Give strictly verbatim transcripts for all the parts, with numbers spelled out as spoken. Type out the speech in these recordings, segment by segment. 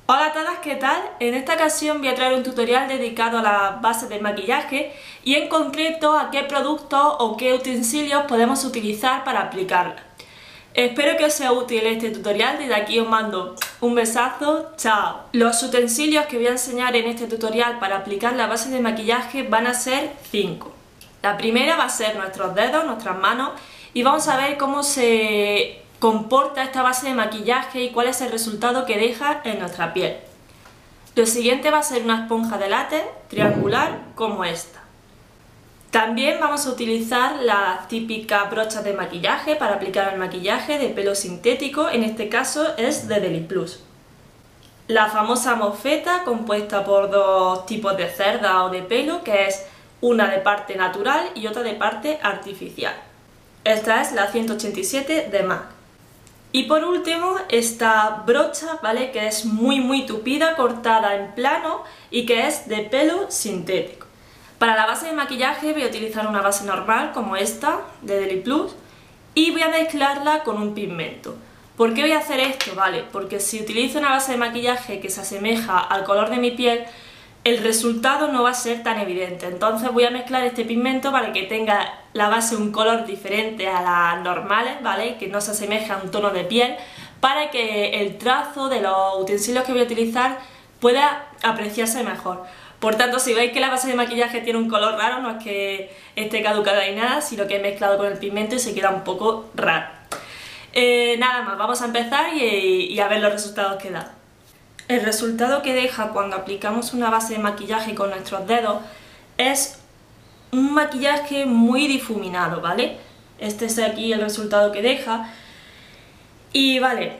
Hola a todas, ¿qué tal? En esta ocasión voy a traer un tutorial dedicado a las bases de maquillaje y en concreto a qué productos o qué utensilios podemos utilizar para aplicarlas. Espero que os sea útil este tutorial, desde aquí os mando un besazo, chao. Los utensilios que voy a enseñar en este tutorial para aplicar la base de maquillaje van a ser cinco. La primera va a ser nuestros dedos, nuestras manos, y vamos a ver cómo se comporta esta base de maquillaje y cuál es el resultado que deja en nuestra piel. Lo siguiente va a ser una esponja de látex triangular como esta. También vamos a utilizar las típicas brochas de maquillaje para aplicar el maquillaje de pelo sintético, en este caso es de Deliplus. La famosa mofeta compuesta por dos tipos de cerda o de pelo, que es una de parte natural y otra de parte artificial. Esta es la ciento ochenta y siete de MAC. Y por último, esta brocha, ¿vale?, que es muy muy tupida, cortada en plano y que es de pelo sintético. Para la base de maquillaje voy a utilizar una base normal como esta, de Deliplus, y voy a mezclarla con un pigmento. ¿Por qué voy a hacer esto? Vale, porque si utilizo una base de maquillaje que se asemeja al color de mi piel, el resultado no va a ser tan evidente. Entonces voy a mezclar este pigmento para que tenga la base un color diferente a las normales, ¿vale?, que no se asemeje a un tono de piel, para que el trazo de los utensilios que voy a utilizar pueda apreciarse mejor. Por tanto, si veis que la base de maquillaje tiene un color raro, no es que esté caducada ni nada, sino que he mezclado con el pigmento y se queda un poco raro. Eh, nada más, vamos a empezar y, y a ver los resultados que da. El resultado que deja cuando aplicamos una base de maquillaje con nuestros dedos es un maquillaje muy difuminado, ¿vale? Este es aquí el resultado que deja. Y vale,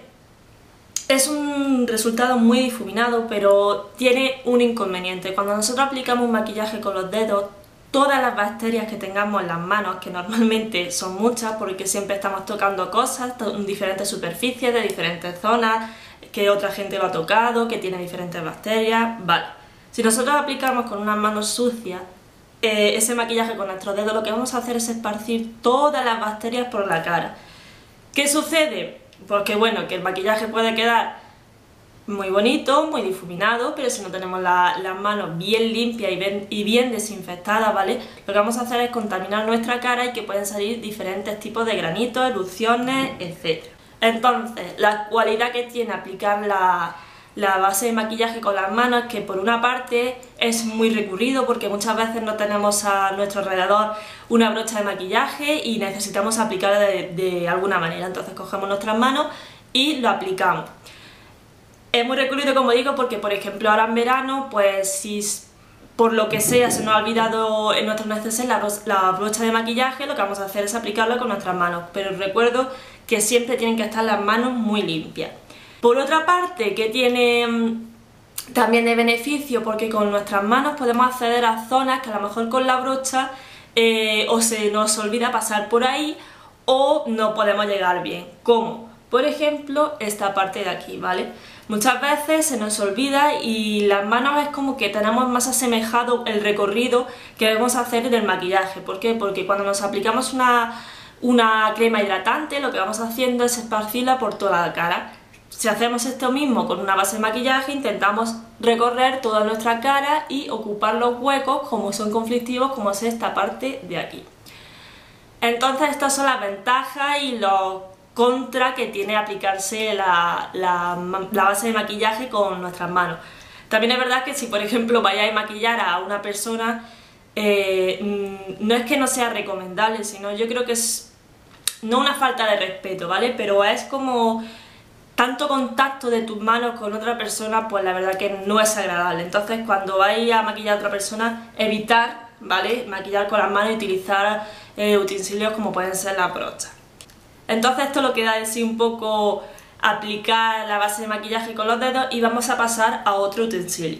es un resultado muy difuminado, pero tiene un inconveniente. Cuando nosotros aplicamos un maquillaje con los dedos, todas las bacterias que tengamos en las manos, que normalmente son muchas porque siempre estamos tocando cosas en diferentes superficies, de diferentes zonas, que otra gente lo ha tocado, que tiene diferentes bacterias, vale. Si nosotros aplicamos con unas manos sucias eh, ese maquillaje con nuestros dedos, lo que vamos a hacer es esparcir todas las bacterias por la cara. ¿Qué sucede? Porque bueno, que el maquillaje puede quedar muy bonito, muy difuminado, pero si no tenemos la, las manos bien limpias y bien, y bien desinfectadas, ¿vale?, lo que vamos a hacer es contaminar nuestra cara y que pueden salir diferentes tipos de granitos, erupciones, etcétera. Entonces, la cualidad que tiene aplicar la, la base de maquillaje con las manos es que por una parte es muy recurrido porque muchas veces no tenemos a nuestro alrededor una brocha de maquillaje y necesitamos aplicarla de, de alguna manera. Entonces cogemos nuestras manos y lo aplicamos. Es muy recurrido, como digo, porque por ejemplo ahora en verano, pues si por lo que sea se nos ha olvidado en nuestros neceser la, la brocha de maquillaje, lo que vamos a hacer es aplicarla con nuestras manos, pero recuerdo que siempre tienen que estar las manos muy limpias. Por otra parte, que tiene también de beneficio, porque con nuestras manos podemos acceder a zonas que a lo mejor con la brocha eh, o se nos olvida pasar por ahí o no podemos llegar bien. ¿Cómo? Por ejemplo, esta parte de aquí, ¿vale? Muchas veces se nos olvida y las manos es como que tenemos más asemejado el recorrido que debemos hacer en el maquillaje. ¿Por qué? Porque cuando nos aplicamos una, una crema hidratante, lo que vamos haciendo es esparcirla por toda la cara. Si hacemos esto mismo con una base de maquillaje, intentamos recorrer toda nuestra cara y ocupar los huecos como son conflictivos, como es esta parte de aquí. Entonces estas son las ventajas y los contra que tiene aplicarse la, la, la base de maquillaje con nuestras manos. También es verdad que si por ejemplo vayáis a maquillar a una persona, eh, no es que no sea recomendable, sino yo creo que es no una falta de respeto, ¿vale? Pero es como tanto contacto de tus manos con otra persona, pues la verdad que no es agradable. Entonces cuando vais a maquillar a otra persona, evitar, ¿vale?, maquillar con las manos y utilizar eh, utensilios como pueden ser las brochas. Entonces esto lo que da en sí un poco aplicar la base de maquillaje con los dedos y vamos a pasar a otro utensilio.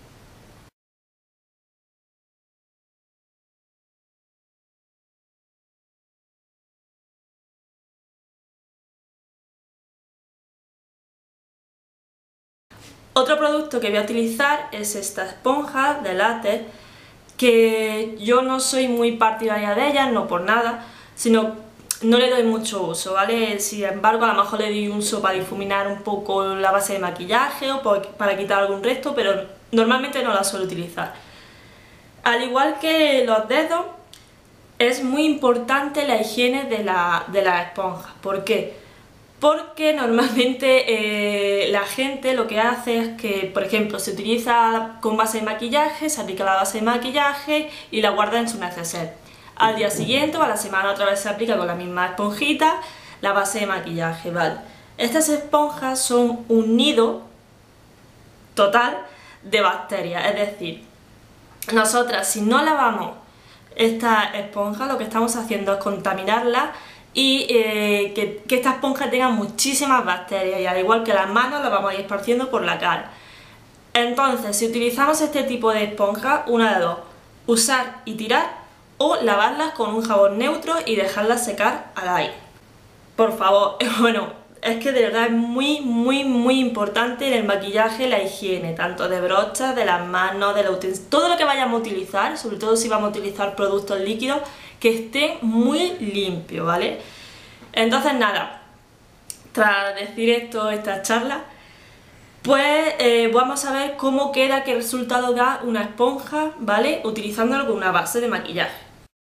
Otro producto que voy a utilizar es esta esponja de látex, que yo no soy muy partidaria de ella, no por nada, sino no le doy mucho uso, ¿vale? Sin embargo, a lo mejor le doy un uso para difuminar un poco la base de maquillaje o para quitar algún resto, pero normalmente no la suelo utilizar. Al igual que los dedos, es muy importante la higiene de la, de la esponja. ¿Por qué? Porque normalmente eh, la gente lo que hace es que, por ejemplo, se utiliza con base de maquillaje, se aplica la base de maquillaje y la guarda en su neceser. Al día siguiente o a la semana otra vez se aplica con la misma esponjita la base de maquillaje, ¿vale? Estas esponjas son un nido total de bacterias, es decir, nosotras si no lavamos esta esponja lo que estamos haciendo es contaminarla y eh, que, que esta esponja tenga muchísimas bacterias y al igual que las manos las vamos a ir esparciendo por la cara. Entonces, si utilizamos este tipo de esponja, una de dos, usar y tirar o lavarlas con un jabón neutro y dejarlas secar al aire. Por favor, bueno, es que de verdad es muy muy muy importante en el maquillaje la higiene, tanto de brochas, de las manos, de los utensilios, todo lo que vayamos a utilizar, sobre todo si vamos a utilizar productos líquidos, que estén muy limpios, ¿vale? Entonces nada, tras decir esto, esta charla, pues eh, vamos a ver cómo queda, qué resultado da una esponja, ¿vale? Utilizándolo con una base de maquillaje.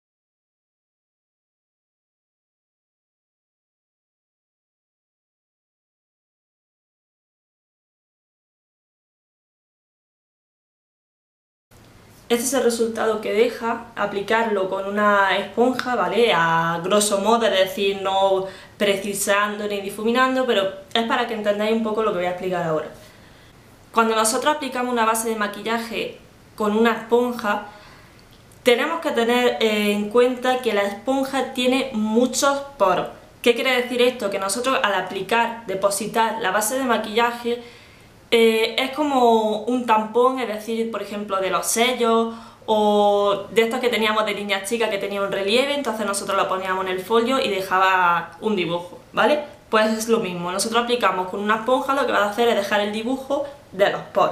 Este es el resultado que deja aplicarlo con una esponja, ¿vale? A grosso modo, es decir, no precisando ni difuminando, pero es para que entendáis un poco lo que voy a explicar ahora. Cuando nosotros aplicamos una base de maquillaje con una esponja, tenemos que tener en cuenta que la esponja tiene muchos poros. ¿Qué quiere decir esto? Que nosotros al aplicar, depositar la base de maquillaje, Eh, es como un tampón, es decir, por ejemplo, de los sellos o de estos que teníamos de niñas chicas que tenía un relieve, entonces nosotros lo poníamos en el folio y dejaba un dibujo, ¿vale? Pues es lo mismo, nosotros aplicamos con una esponja, lo que va a hacer es dejar el dibujo de los poros.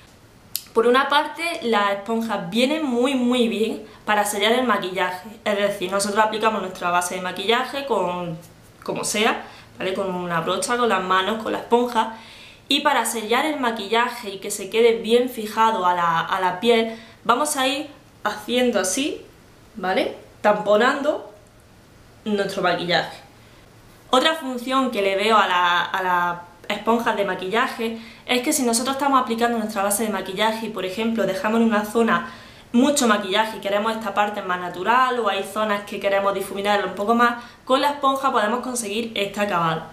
Por una parte, las esponjas vienen muy muy bien para sellar el maquillaje, es decir, nosotros aplicamos nuestra base de maquillaje con como sea, ¿vale? Con una brocha, con las manos, con la esponja. Y para sellar el maquillaje y que se quede bien fijado a la, a la piel, vamos a ir haciendo así, ¿vale? Tamponando nuestro maquillaje. Otra función que le veo a las a la esponjas de maquillaje es que si nosotros estamos aplicando nuestra base de maquillaje y, por ejemplo, dejamos en una zona mucho maquillaje y queremos esta parte más natural o hay zonas que queremos difuminarlo un poco más, con la esponja podemos conseguir este acabado.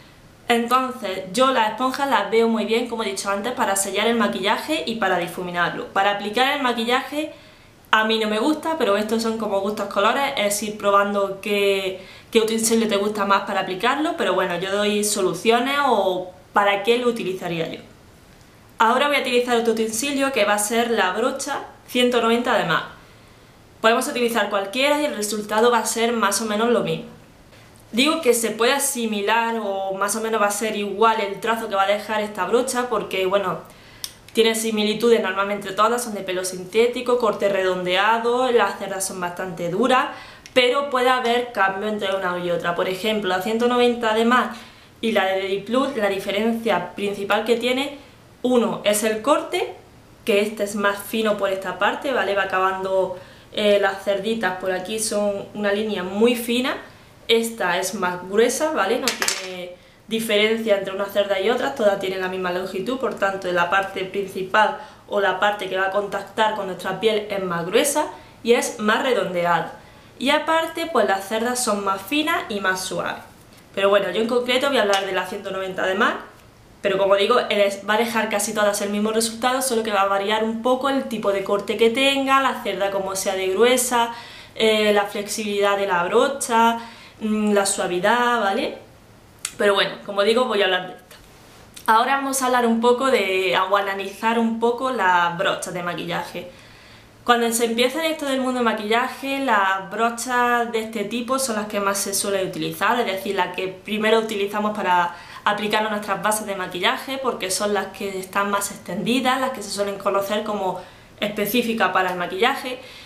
Entonces, yo las esponjas las veo muy bien, como he dicho antes, para sellar el maquillaje y para difuminarlo. Para aplicar el maquillaje a mí no me gusta, pero estos son como gustos colores, es ir probando qué, qué utensilio te gusta más para aplicarlo, pero bueno, yo doy soluciones o para qué lo utilizaría yo. Ahora voy a utilizar otro utensilio que va a ser la brocha ciento noventa de M A C. Podemos utilizar cualquiera y el resultado va a ser más o menos lo mismo. Digo que se puede asimilar o más o menos va a ser igual el trazo que va a dejar esta brocha porque, bueno, tiene similitudes normalmente todas, son de pelo sintético, corte redondeado, las cerdas son bastante duras, pero puede haber cambio entre una y otra. Por ejemplo, la ciento noventa de M A C y la de Dediplus, la diferencia principal que tiene, uno es el corte, que este es más fino por esta parte, ¿vale? Va acabando eh, las cerditas por aquí, son una línea muy fina. Esta es más gruesa, ¿vale? No tiene diferencia entre una cerda y otras, todas tienen la misma longitud, por tanto la parte principal o la parte que va a contactar con nuestra piel es más gruesa y es más redondeada. Y aparte, pues las cerdas son más finas y más suaves. Pero bueno, yo en concreto voy a hablar de la ciento noventa de M A C, pero como digo, va a dejar casi todas el mismo resultado, solo que va a variar un poco el tipo de corte que tenga, la cerda como sea de gruesa, eh, la flexibilidad de la brocha, la suavidad, ¿vale? Pero bueno, como digo, voy a hablar de esto. Ahora vamos a hablar un poco de, o analizar un poco las brochas de maquillaje. Cuando se empieza en esto del mundo de maquillaje, las brochas de este tipo son las que más se suelen utilizar, es decir, las que primero utilizamos para aplicar nuestras bases de maquillaje, porque son las que están más extendidas, las que se suelen conocer como específicas para el maquillaje.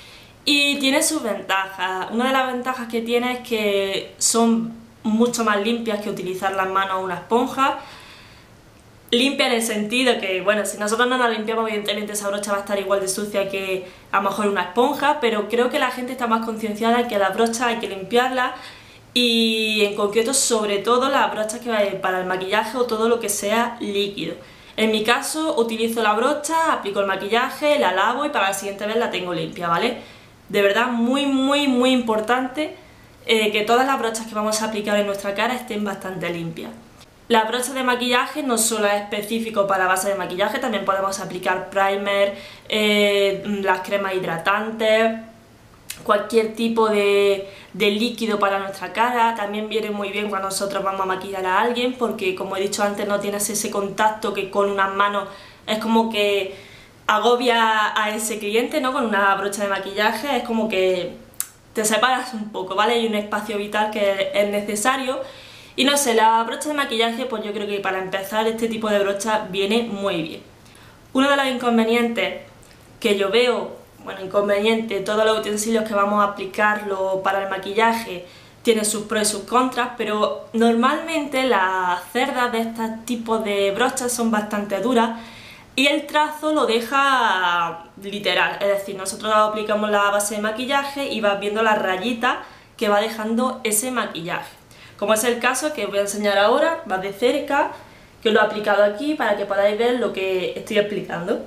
y tiene sus ventajas. Una de las ventajas que tiene es que son mucho más limpias que utilizar las manos o una esponja. Limpia en el sentido que, bueno, si nosotros no nos limpiamos, evidentemente esa brocha va a estar igual de sucia que a lo mejor una esponja, pero creo que la gente está más concienciada en que las brochas hay que limpiarlas, y en concreto sobre todo las brochas que vayan para el maquillaje o todo lo que sea líquido. En mi caso utilizo la brocha, aplico el maquillaje, la lavo y para la siguiente vez la tengo limpia, ¿vale? De verdad muy muy muy importante eh, que todas las brochas que vamos a aplicar en nuestra cara estén bastante limpias. Las brochas de maquillaje no solo es específico para base de maquillaje, también podemos aplicar primer, eh, las cremas hidratantes, cualquier tipo de, de líquido para nuestra cara. También viene muy bien cuando nosotros vamos a maquillar a alguien, porque como he dicho antes, no tienes ese contacto que con unas manos es como que agobia a ese cliente, ¿no? Con una brocha de maquillaje es como que te separas un poco, ¿vale? Hay un espacio vital que es necesario. Y no sé, la brocha de maquillaje, pues yo creo que para empezar este tipo de brocha viene muy bien. Uno de los inconvenientes que yo veo, bueno, inconveniente, todos los utensilios que vamos a aplicarlo para el maquillaje tienen sus pros y sus contras, pero normalmente las cerdas de este tipo de brochas son bastante duras y el trazo lo deja literal, es decir, nosotros aplicamos la base de maquillaje y vas viendo las rayitas que va dejando ese maquillaje. Como es el caso que os voy a enseñar ahora, más de cerca, que os lo he aplicado aquí para que podáis ver lo que estoy explicando.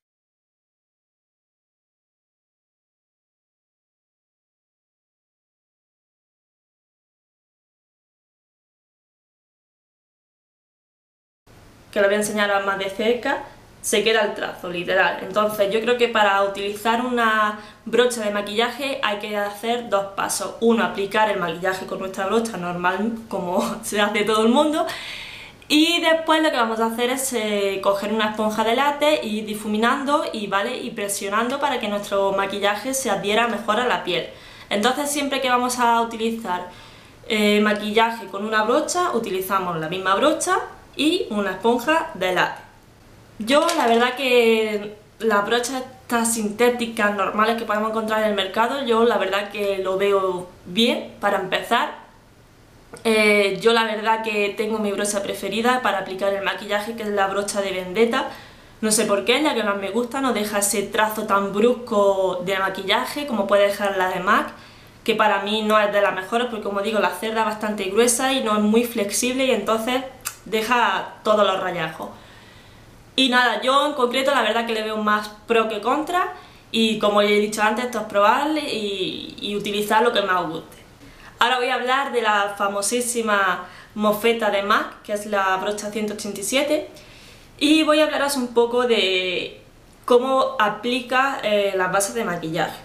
Que lo voy a enseñar ahora más de cerca, se queda el trazo, literal. Entonces yo creo que para utilizar una brocha de maquillaje hay que hacer dos pasos. Uno, aplicar el maquillaje con nuestra brocha normal, como se hace todo el mundo. Y después lo que vamos a hacer es eh, coger una esponja de látex y ir difuminando y, ¿vale? y presionando para que nuestro maquillaje se adhiera mejor a la piel. Entonces siempre que vamos a utilizar eh, maquillaje con una brocha, utilizamos la misma brocha y una esponja de látex. Yo la verdad que las brochas estas sintéticas normales que podemos encontrar en el mercado, yo la verdad que lo veo bien para empezar. Eh, yo la verdad que tengo mi brocha preferida para aplicar el maquillaje, que es la brocha de Vendetta. No sé por qué, es la que más me gusta, no deja ese trazo tan brusco de maquillaje como puede dejar la de MAC, que para mí no es de las mejores porque, como digo, la cerda es bastante gruesa y no es muy flexible y entonces deja todos los rayajos. Y nada, yo en concreto la verdad que le veo más pro que contra y, como ya he dicho antes, esto es probarle y, y utilizar lo que más os guste. Ahora voy a hablar de la famosísima mofeta de MAC, que es la brocha ciento ochenta y siete, y voy a hablaros un poco de cómo aplica eh, las bases de maquillaje.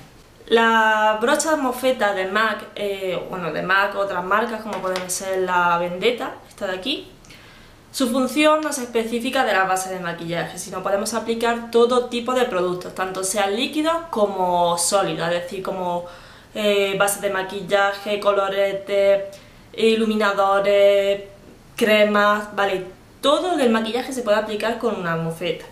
La brocha mofeta de MAC, eh, bueno, de MAC o otras marcas como pueden ser la Vendetta, esta de aquí, su función no es específica de las bases de maquillaje, sino podemos aplicar todo tipo de productos, tanto sean líquidos como sólidos, es decir, como eh, bases de maquillaje, coloretes, iluminadores, cremas, vale, todo del maquillaje se puede aplicar con una mofeta.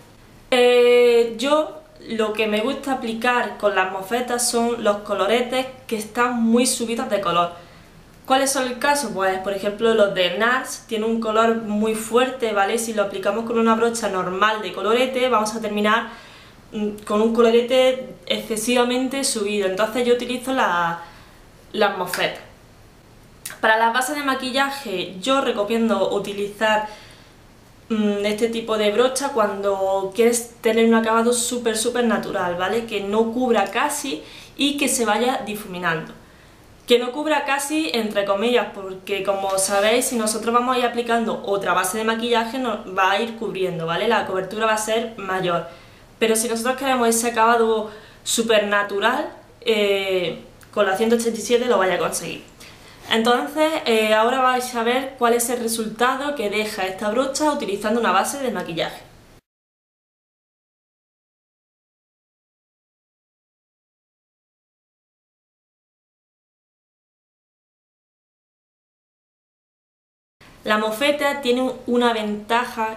Eh, yo lo que me gusta aplicar con las mofetas son los coloretes que están muy subidos de color. ¿Cuáles son el caso? Pues por ejemplo los de NARS tienen un color muy fuerte, ¿vale? Si lo aplicamos con una brocha normal de colorete vamos a terminar con un colorete excesivamente subido, entonces yo utilizo la, las mofetas. Para las bases de maquillaje yo recomiendo utilizar mmm, este tipo de brocha cuando quieres tener un acabado súper súper natural, ¿vale? Que no cubra casi y que se vaya difuminando. Que no cubra casi entre comillas, porque como sabéis, si nosotros vamos a ir aplicando otra base de maquillaje nos va a ir cubriendo, ¿vale? La cobertura va a ser mayor. Pero si nosotros queremos ese acabado súper natural, eh, con la ciento ochenta y siete lo vais a conseguir. Entonces, eh, ahora vais a ver cuál es el resultado que deja esta brocha utilizando una base de maquillaje. La mofeta tiene una ventaja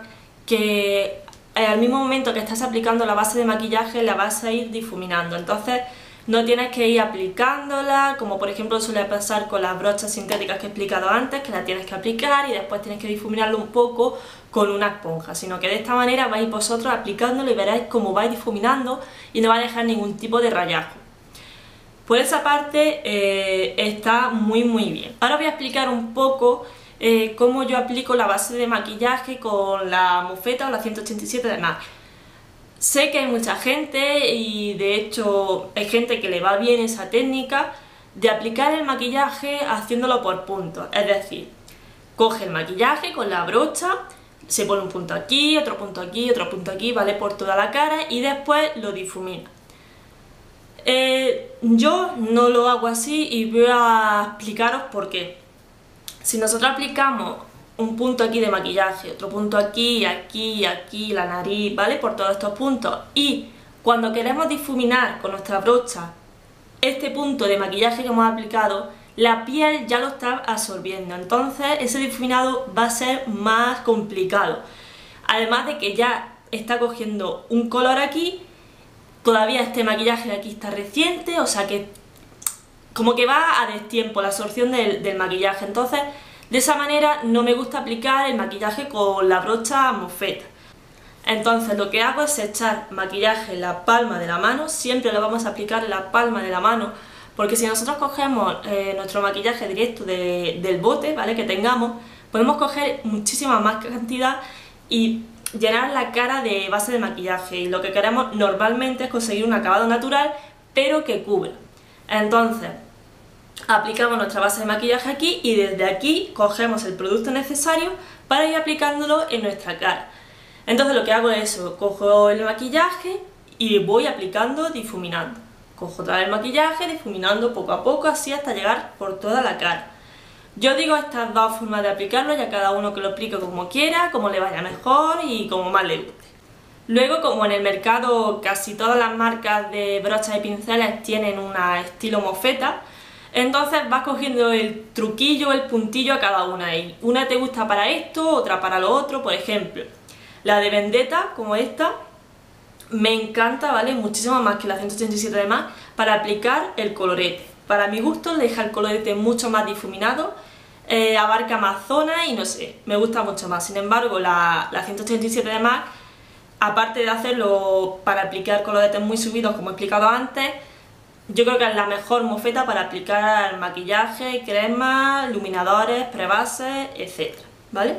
que al mismo momento que estás aplicando la base de maquillaje la vas a ir difuminando, entonces No tienes que ir aplicándola, como por ejemplo suele pasar con las brochas sintéticas que he explicado antes, que la tienes que aplicar y después tienes que difuminarlo un poco con una esponja, sino que de esta manera vais vosotros aplicándolo y veréis cómo vais difuminando y no va a dejar ningún tipo de rayajo. Por esa parte eh, está muy muy bien. Ahora voy a explicar un poco eh, cómo yo aplico la base de maquillaje con la mofeta o la ciento ochenta y siete de MAC. Sé que hay mucha gente, y de hecho hay gente que le va bien esa técnica de aplicar el maquillaje haciéndolo por puntos. Es decir, coge el maquillaje con la brocha, se pone un punto aquí, otro punto aquí, otro punto aquí, ¿vale? Por toda la cara y después lo difumina. Eh, yo no lo hago así y voy a explicaros por qué. Si nosotros aplicamos un punto aquí de maquillaje, otro punto aquí, aquí, aquí, la nariz, ¿vale? Por todos estos puntos. Y cuando queremos difuminar con nuestra brocha este punto de maquillaje que hemos aplicado, la piel ya lo está absorbiendo. Entonces ese difuminado va a ser más complicado. Además de que ya está cogiendo un color aquí, todavía este maquillaje de aquí está reciente, o sea que como que va a destiempo la absorción del, del maquillaje. Entonces, de esa manera no me gusta aplicar el maquillaje con la brocha mofeta. Entonces lo que hago es echar maquillaje en la palma de la mano, siempre lo vamos a aplicar en la palma de la mano, porque si nosotros cogemos eh, nuestro maquillaje directo de, del bote, ¿vale? Que tengamos, podemos coger muchísima más cantidad y llenar la cara de base de maquillaje, y lo que queremos normalmente es conseguir un acabado natural pero que cubra. Entonces aplicamos nuestra base de maquillaje aquí y desde aquí cogemos el producto necesario para ir aplicándolo en nuestra cara. Entonces lo que hago es eso, cojo el maquillaje y voy aplicando, difuminando. Cojo otra vez el maquillaje, difuminando poco a poco, así hasta llegar por toda la cara. Yo digo estas dos formas de aplicarlo, ya cada uno que lo aplique como quiera, como le vaya mejor y como más le guste. Luego, como en el mercado casi todas las marcas de brochas y pinceles tienen un estilo mofeta, entonces vas cogiendo el truquillo, el puntillo a cada una, y una te gusta para esto, otra para lo otro. Por ejemplo, la de Vendetta, como esta, me encanta, ¿vale? Muchísimo más que la ciento ochenta y siete de MAC para aplicar el colorete. Para mi gusto le deja el colorete mucho más difuminado, eh, abarca más zonas y no sé, me gusta mucho más. Sin embargo, la, la ciento ochenta y siete de MAC, aparte de hacerlo para aplicar coloretes muy subidos como he explicado antes, yo creo que es la mejor mofeta para aplicar maquillaje, cremas, iluminadores, prebases, etcétera, ¿vale?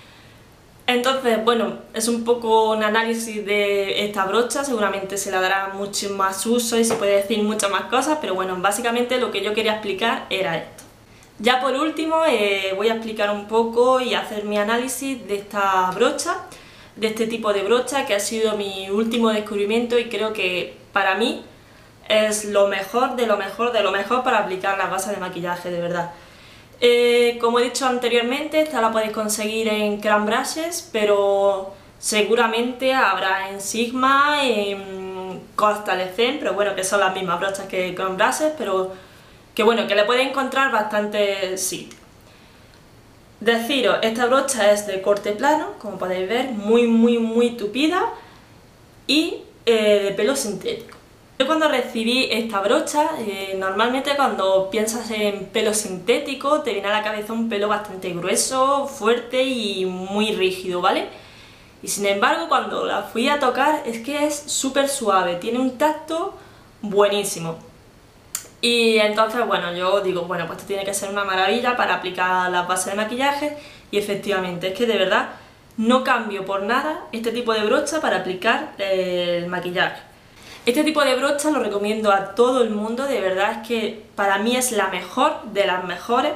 Entonces, bueno, es un poco un análisis de esta brocha, seguramente se le dará mucho más uso y se puede decir muchas más cosas, pero bueno, básicamente lo que yo quería explicar era esto. Ya por último, eh, voy a explicar un poco y hacer mi análisis de esta brocha, de este tipo de brocha que ha sido mi último descubrimiento y creo que para mí es lo mejor de lo mejor de lo mejor para aplicar las bases de maquillaje, de verdad. Eh, como he dicho anteriormente, esta la podéis conseguir en Cran Brushes, pero seguramente habrá en Sigma, en Coastal Ecem, pero bueno, que son las mismas brochas que Cran Brushes, pero que bueno, que le podéis encontrar bastante sitios. Deciros, esta brocha es de corte plano, como podéis ver, muy muy muy tupida y eh, de pelo sintético. Yo cuando recibí esta brocha, eh, normalmente cuando piensas en pelo sintético te viene a la cabeza un pelo bastante grueso, fuerte y muy rígido, ¿vale? Y sin embargo cuando la fui a tocar es que es súper suave, tiene un tacto buenísimo. Y entonces, bueno, yo digo, bueno, pues esto tiene que ser una maravilla para aplicar las bases de maquillaje, y efectivamente, es que de verdad no cambio por nada este tipo de brocha para aplicar eh, el maquillaje. Este tipo de brocha lo recomiendo a todo el mundo, de verdad es que para mí es la mejor de las mejores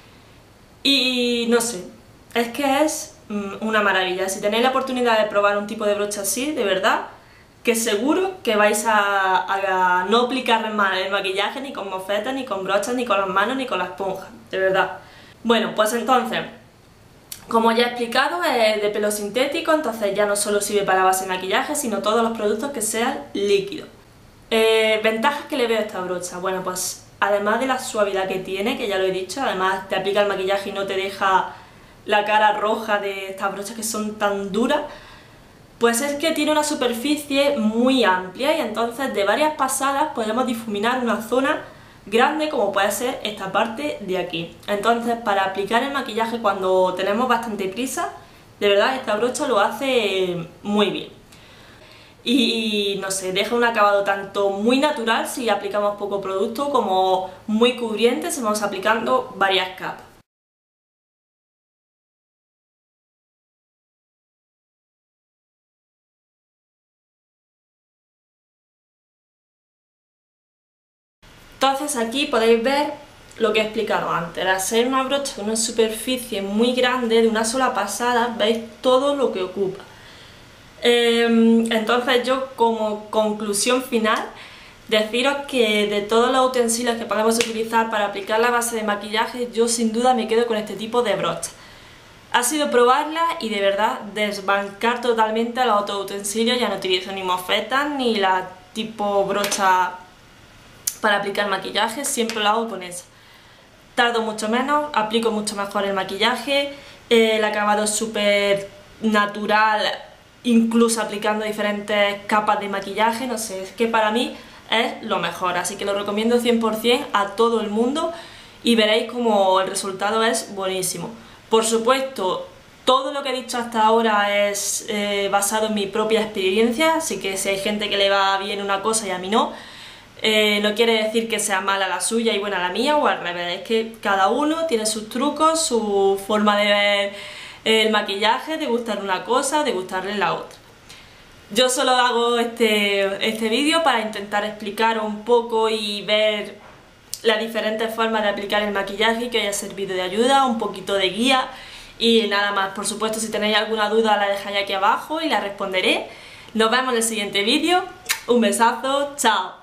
y no sé, es que es una maravilla. Si tenéis la oportunidad de probar un tipo de brocha así, de verdad, que seguro que vais a, a no aplicar mal el maquillaje ni con mofetas, ni con brochas, ni con las manos, ni con la esponja, de verdad. Bueno, pues entonces, como ya he explicado, es de pelo sintético, entonces ya no solo sirve para la base de maquillaje, sino todos los productos que sean líquidos. Eh, ¿Ventajas que le veo a esta brocha? Bueno, pues además de la suavidad que tiene, que ya lo he dicho, además te aplica el maquillaje y no te deja la cara roja de estas brochas que son tan duras, Pues es que tiene una superficie muy amplia y entonces de varias pasadas podemos difuminar una zona grande como puede ser esta parte de aquí. Entonces, para aplicar el maquillaje cuando tenemos bastante prisa, de verdad esta brocha lo hace muy bien. Y no sé, deja un acabado tanto muy natural si aplicamos poco producto como muy cubriente si vamos aplicando varias capas. Entonces aquí podéis ver lo que he explicado antes. Al ser una brocha con una superficie muy grande, de una sola pasada, veis todo lo que ocupa. Eh, entonces yo, como conclusión final, deciros que de todos los utensilios que podemos utilizar para aplicar la base de maquillaje, yo sin duda me quedo con este tipo de brocha. Ha sido probarla y de verdad desbancar totalmente a los otros utensilios. Ya no utilizo ni mofetas ni la tipo brocha para aplicar maquillaje, siempre lo hago con esa. Tardo mucho menos, aplico mucho mejor el maquillaje, eh, el acabado es súper natural, incluso aplicando diferentes capas de maquillaje, no sé, es que para mí es lo mejor, así que lo recomiendo cien por cien a todo el mundo y veréis como el resultado es buenísimo. Por supuesto, todo lo que he dicho hasta ahora es eh, basado en mi propia experiencia, así que si hay gente que le va bien una cosa y a mí no, Eh, no quiere decir que sea mala la suya y buena la mía o al revés, es que cada uno tiene sus trucos, su forma de ver el maquillaje, de gustarle una cosa, de gustarle la otra. Yo solo hago este, este vídeo para intentar explicar un poco y ver las diferentes formas de aplicar el maquillaje y que haya servido de ayuda, un poquito de guía y nada más. Por supuesto, si tenéis alguna duda la dejáis aquí abajo y la responderé. Nos vemos en el siguiente vídeo, un besazo, chao.